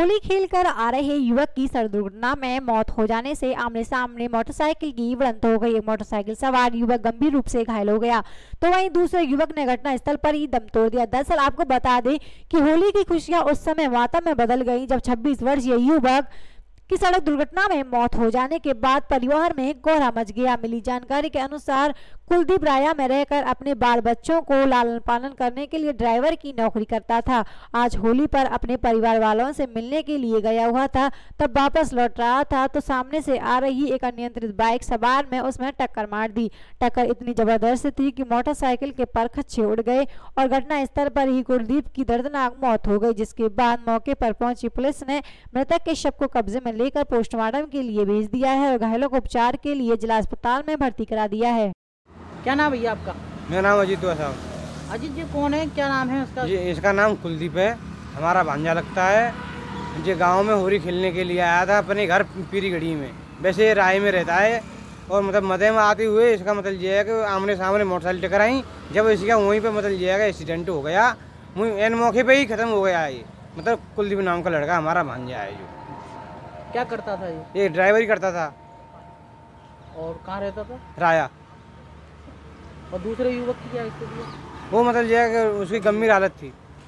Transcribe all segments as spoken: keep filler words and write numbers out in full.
होली खेलकर आ रहे युवक की सड़क दुर्घटना में मौत हो जाने से आमने सामने मोटरसाइकिल की भिड़ंत हो गई। एक मोटरसाइकिल सवार युवक गंभीर रूप से घायल हो गया, तो वहीं दूसरे युवक ने घटनास्थल पर ही दम तोड़ दिया। दरअसल आपको बता दें कि होली की खुशियां उस समय मातम में बदल गई जब छब्बीस वर्षीय युवक की सड़क दुर्घटना में मौत हो जाने के बाद परिवार में कोहरा मच गया। मिली जानकारी के अनुसार कुलदीप राया में रहकर अपने बाल बच्चों को लालन पालन करने के लिए ड्राइवर की नौकरी करता था। आज होली पर अपने परिवार वालों से मिलने के लिए गया हुआ था, तब वापस लौट रहा था तो सामने से आ रही एक अनियंत्रित बाइक सवार में उसमें टक्कर मार दी। टक्कर इतनी जबरदस्त थी कि मोटरसाइकिल के परखच्चे उड़ गए और घटनास्थल पर ही कुलदीप की दर्दनाक मौत हो गई, जिसके बाद मौके पर पहुंची पुलिस ने मृतक के शव को कब्जे में लेकर पोस्टमार्टम के लिए भेज दिया है और घायलों को उपचार के लिए जिला अस्पताल में भर्ती करा दिया है। क्या नाम भैया आपका? मेरा नाम अजीत साहब। अजीत जी कौन है, क्या नाम है उसका? जी इसका नाम कुलदीप है, हमारा भांजा लगता है। जी गांव में होली खेलने के लिए आया था अपने घर पीरी गढ़ी में। वैसे ये राय में रहता है और मतलब मदे में आते हुए इसका मतलब ये है कि आमने सामने मोटरसाइकिल टकराई, जब इसका वहीं पे मतलब ये है कि एक्सीडेंट हो गया, एन मौके पे ही खत्म हो गया। ये मतलब कुलदीप नाम का लड़का हमारा भांजा है। जो क्या करता था ये? ये ड्राइवरी करता था। और कहाँ रहता था? राया। और दूसरे युवक की क्या स्थिति है? वो मतलब ये है कि उसकी गंभीर हालत थी।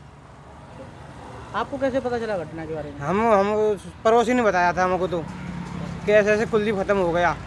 आपको कैसे पता चला घटना के बारे में? हम हम पड़ोसी ने बताया था हमको तो कि ऐसे ऐसे कुलदीप खत्म हो गया।